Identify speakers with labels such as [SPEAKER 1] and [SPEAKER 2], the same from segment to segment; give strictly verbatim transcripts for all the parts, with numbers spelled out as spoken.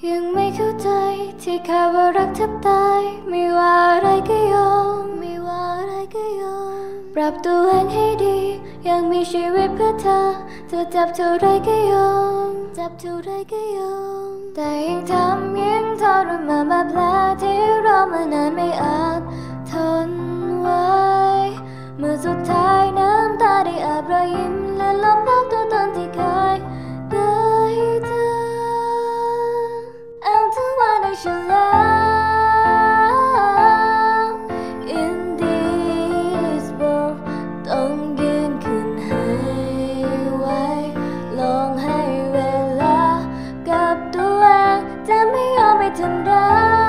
[SPEAKER 1] ยังไม่เข้าใจที่คาว่ารักแทบตายไม่ว่าอะไรก็ยอมไม่ว่าอะไรก็ยอมปรับตัวเองให้ดียังมีชีวิตเพื่อเธอเธอจับเท่าไรก็ยอมจับเท่าไรก็ยอมแต่ยิ่งทำยิ่งทรมานบาดแผลที่รอมานานไม่อาจทนไว้เมื่อสุดท้ายน้ำตาได้อาบรอยยิ้มและลบภาพตัวตนที่เคยได้เธอเอาเธอว่าในฉันแล้ว In this world ต้องยืนขึ้นให้ไวลองให้เวลากับตัวเองจะไม่ยอมให้ทำร้าย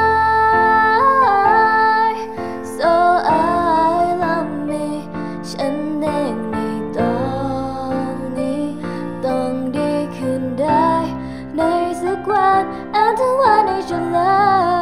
[SPEAKER 1] So I love me ฉันเองในตอนนี้ต้องดีขึ้นได้ในสักวันเอาเธอว่าในฉันแล้ว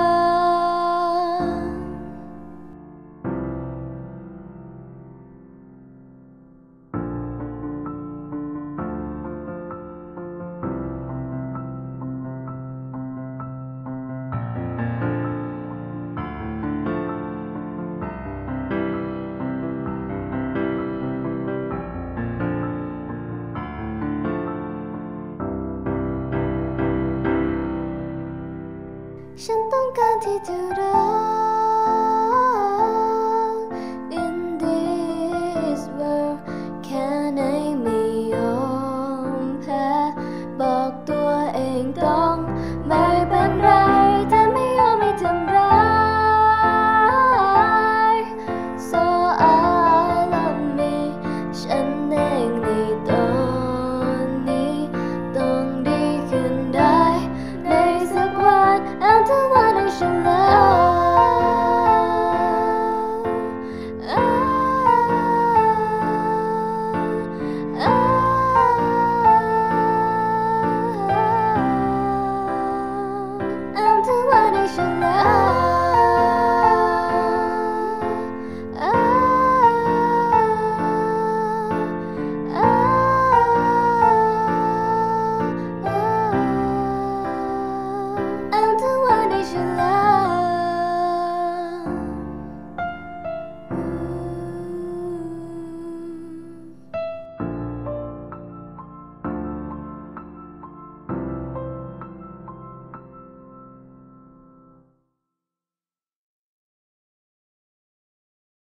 [SPEAKER 1] ฉันต้องการที่จะรัก In this world แค่ไหนไม่ยอมแพ้บอกตัวเองต่อ